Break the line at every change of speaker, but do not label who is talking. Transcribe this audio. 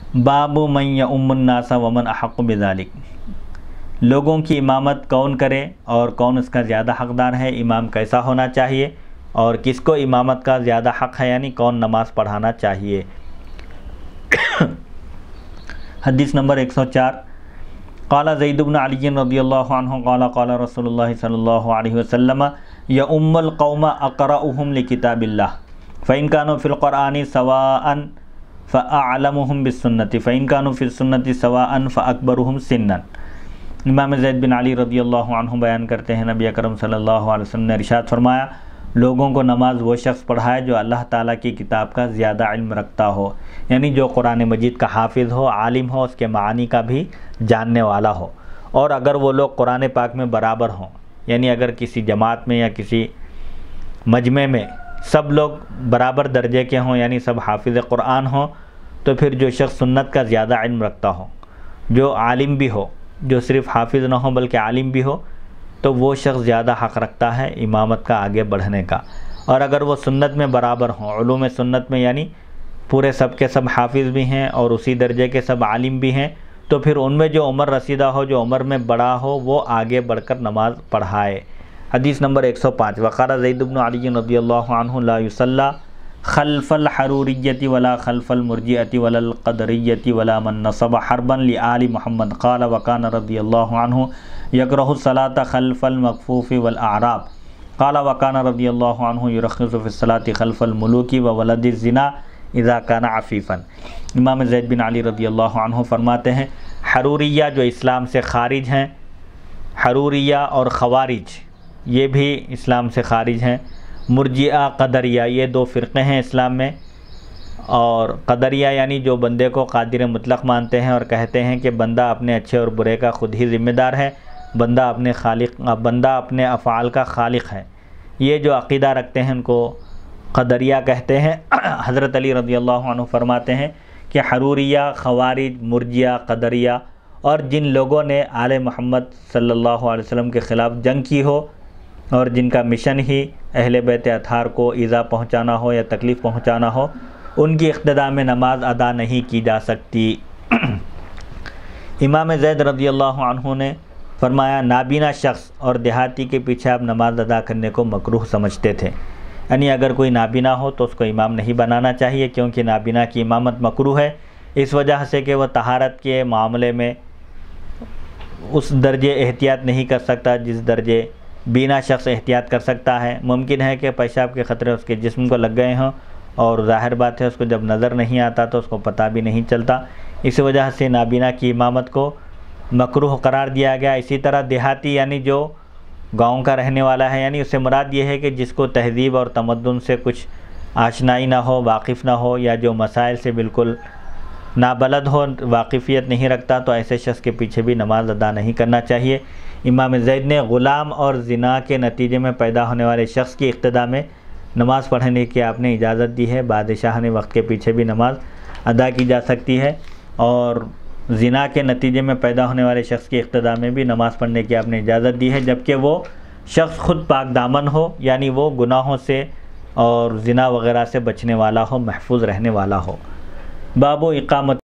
باب من یؤم الناس ومن احق بذلک، لوگوں کی امامت کون کرے اور کون اس کا زیادہ حقدار ہے، امام کیسا ہونا چاہیے اور کس کو امامت کا زیادہ حق ہے، یعنی کون نماز پڑھانا چاہیے۔ حدیث نمبر 104، قال زید بن علی رضی اللہ عنہ قال قال رسول اللہ صلی اللہ علیہ وسلم یؤم القوم اقرأهم لکتاب اللہ فإن كانوا في القرآن سواء فأعلمهم بالسنة فإن كانوا في السنة سواء فأكبرهم سنا۔ امام زید بن علی رضی اللہ عنہ بیان کرتے ہیں نبی اکرم صلی اللہ علیہ وسلم نے ارشاد فرمایا، لوگوں کو نماز وہ شخص پڑھائے جو اللہ تعالیٰ کی کتاب کا زیادہ علم رکھتا ہو، یعنی جو قرآن مجید کا حافظ ہو، عالم ہو، اس کے معانی کا بھی جاننے والا ہو، اور اگر وہ لوگ قرآن پاک میں برابر ہوں، یعنی اگر کسی جماعت میں یا کسی مجمع میں سب لوگ برابر درجے کے ہوں، یعنی سب حافظ قرآن ہوں، تو پھر جو شخص سنت کا زیادہ علم رکھتا ہو، جو عالم بھی ہو، جو صرف حافظ نہ ہو بلکہ عالم بھی ہو، تو وہ شخص زیادہ حق رکھتا ہے امامت کا آگے بڑھنے کا۔ اور اگر وہ سنت میں برابر ہوں، علوم سنت میں، یعنی پورے سب کے سب حافظ بھی ہیں اور اسی درجے کے سب عالم بھی ہیں، تو پھر ان میں جو عمر رسیدہ ہو، جو عمر میں بڑا ہو، وہ آگے بڑھ کر نماز پڑھائے۔ حدیث نمبر 105، وقال زید بن علی رضی اللہ عنہ لا یصلی خلف الحروریۃ ولا خلف المرجئۃ ولا القدریۃ ولا من نصب حربا لآل محمد قال وکان رضی اللہ عنہ یکرہ الصلاۃ خلف المکفوف والاعراب قال وکان رضی اللہ عنہ یرخص فی الصلاۃ خلف الملوک وولد الزنا اذا کان عفیفا۔ امام زید بن علی رضی اللہ عنہ فرماتے ہیں، حروریہ جو اسلام سے خارج ہیں، حروریہ اور خوارج یہ بھی اسلام سے خارج ہیں، مرجئہ قدریہ یہ دو فرقے ہیں اسلام میں، اور قدریہ یعنی جو بندے کو قادر مطلق مانتے ہیں اور کہتے ہیں کہ بندہ اپنے اچھے اور برے کا خود ہی ذمہ دار ہے، بندہ اپنے افعال کا خالق ہے، یہ جو عقیدہ رکھتے ہیں ان کو قدریہ کہتے ہیں۔ حضرت علی رضی اللہ عنہ فرماتے ہیں کہ حروریہ، خوارج، مرجئہ، قدریہ اور جن لوگوں نے آل محمد صلی اللہ علیہ وسلم کے خلاف جنگ کی ہو اور جن کا مشن ہی اہل بیت اطہار کو ایذا پہنچانا ہو یا تکلیف پہنچانا ہو، ان کی اقتداء میں نماز ادا نہیں کی جا سکتی۔ امام زید رضی اللہ عنہ نے فرمایا، نابینا شخص اور دیہاتی کے پیچھے آپ نماز ادا کرنے کو مکروہ سمجھتے تھے، یعنی اگر کوئی نابینا ہو تو اس کو امام نہیں بنانا چاہیے، کیونکہ نابینا کی امامت مکروہ ہے، اس وجہ سے کہ وہ طہارت کے معاملے میں اس درجے احتیاط نہیں کر سکتا جس درجے بینا شخص احتیاط کر سکتا ہے۔ ممکن ہے کہ پیشاب کے خطرے اس کے جسم کو لگ گئے ہوں، اور ظاہر بات ہے اس کو جب نظر نہیں آتا تو اس کو پتہ بھی نہیں چلتا، اس وجہ سے نابینا کی امامت کو مکروہ قرار دیا گیا۔ اسی طرح دیہاتی یعنی جو گاؤں کا رہنے والا ہے، یعنی اس سے مراد یہ ہے کہ جس کو تہذیب اور تمدن سے کچھ آشنائی نہ ہو، واقف نہ ہو، یا جو مسائل سے بالکل نابلد ہو، واقفیت نہیں رکھتا، تو ایسے شخص کے پیچھے بھی نماز ادا نہیں کرنا چاہیے۔ امام زید نے غلام اور زنا کے نتیجے میں پیدا ہونے والے شخص کی اقتداء میں نماز پڑھنے کی آپ نے اجازت دی ہے۔ بادشاہ نے وقت کے پیچھے بھی نماز ادا کی جا سکتی ہے، اور زنا کے نتیجے میں پیدا ہونے والے شخص کی اقتداء میں بھی نماز پڑھنے کی آپ نے اجازت دی ہے، جبکہ وہ شخص خود پاک دامن ہو، یعنی وہ گناہوں سے اور زنا وغیرہ سے بچنے والا ہو، محفوظ رہنے والا ہو۔ باب اقامت